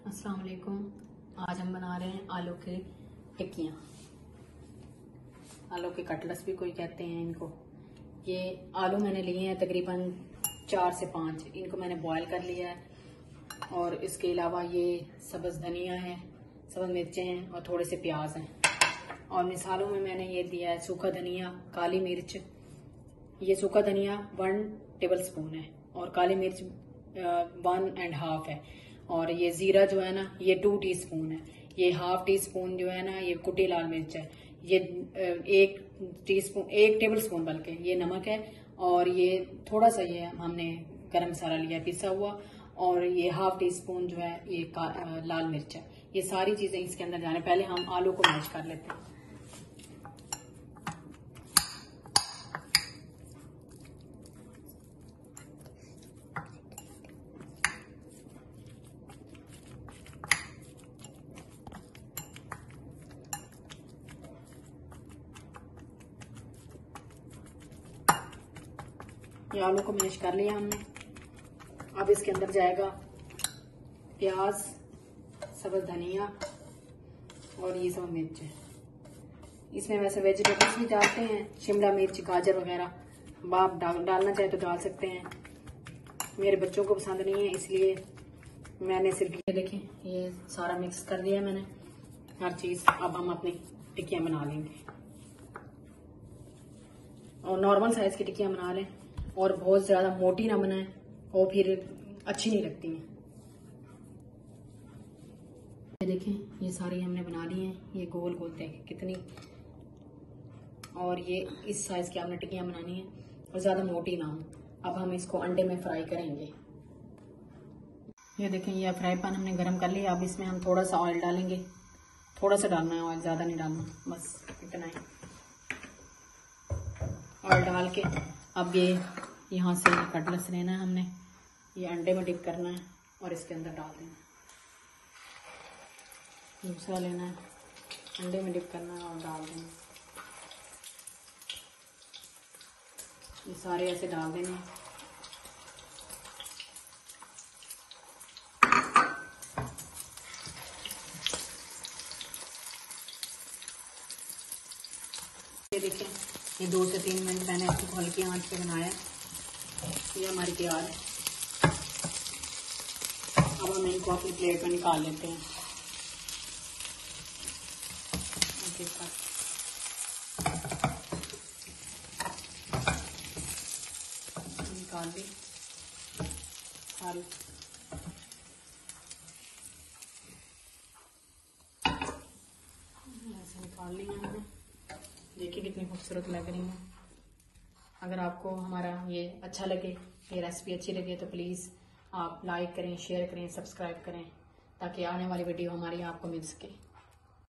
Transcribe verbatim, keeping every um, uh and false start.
अस्सलाम वालेकुम। आज हम बना रहे हैं आलू की टिक्कियाँ, आलू के कटलेट्स भी कोई कहते हैं इनको। ये आलू मैंने लिए हैं तकरीबन चार से पाँच, इनको मैंने बॉयल कर लिया है। और इसके अलावा ये सब्ज़ धनिया है, सब्ज़ मिर्चें हैं और थोड़े से प्याज हैं। और मिसालों में मैंने ये दिया है सूखा धनिया, काली मिर्च। ये सूखा धनिया वन टेबल स्पून है और काली मिर्च वन एंड हाफ है। और ये जीरा जो है ना ये टू टीस्पून है। ये हाफ टी स्पून जो है ना ये कुटी लाल मिर्च है। ये एक टीस्पून एक टेबल स्पून बल्कि ये नमक है। और ये थोड़ा सा ये हमने गरम मसाला लिया पिसा हुआ। और ये हाफ टी स्पून जो है ये लाल मिर्च है। ये सारी चीजें इसके अंदर जाने। पहले हम आलू को मैश कर लेते हैं। ये आलू को मैश कर लिया हमने। अब इसके अंदर जाएगा प्याज, सब्ज़ धनिया और ये सब मिर्च है। इसमें वैसे वेजिटेबल्स भी डालते हैं, शिमला मिर्च, गाजर वगैरह। आप डाल, डालना चाहे तो डाल सकते हैं। मेरे बच्चों को पसंद नहीं है इसलिए मैंने सिर्फ ये देखें ये सारा मिक्स कर दिया मैंने हर चीज। अब हम अपनी टिक्कियां बना लेंगे और नॉर्मल साइज की टिक्कियां बना लें और बहुत ज्यादा मोटी ना बनाएं, वो फिर अच्छी नहीं लगती हैं। ये देखें ये सारी हमने बना ली हैं। ये गोल गोल देखें कितनी, और ये इस साइज की हमने टिक्कियां बनानी है और ज्यादा मोटी ना हो। अब हम इसको अंडे में फ्राई करेंगे। ये देखें ये फ्राई पैन हमने गरम कर लिया। अब इसमें हम थोड़ा सा ऑयल डालेंगे। थोड़ा सा डालना है ऑयल, ज्यादा नहीं डालना, बस इतना ही ऑयल डाल के अब ये यहाँ से कटलेट्स लेना है हमने, ये अंडे में डिप करना है और इसके अंदर डाल देना है। दूसरा लेना है, अंडे में डिप करना है और डाल देना। ये सारे ऐसे डाल देने। ये देखें ये दो से तीन मिनट मैंने इसको हल्की आंच पे बनाया। ये हमारी तैयार है। अब हम इनको अपनी प्लेट में निकाल लेते हैं। निकाल दी सारी। ऐसे निकाल लिया मैंने। देखिए कितनी खूबसूरत लग रही है। अगर आपको हमारा ये अच्छा लगे, ये रेसिपी अच्छी लगे तो प्लीज़ आप लाइक करें, शेयर करें, सब्सक्राइब करें ताकि आने वाली वीडियो हमारी आपको मिल सके।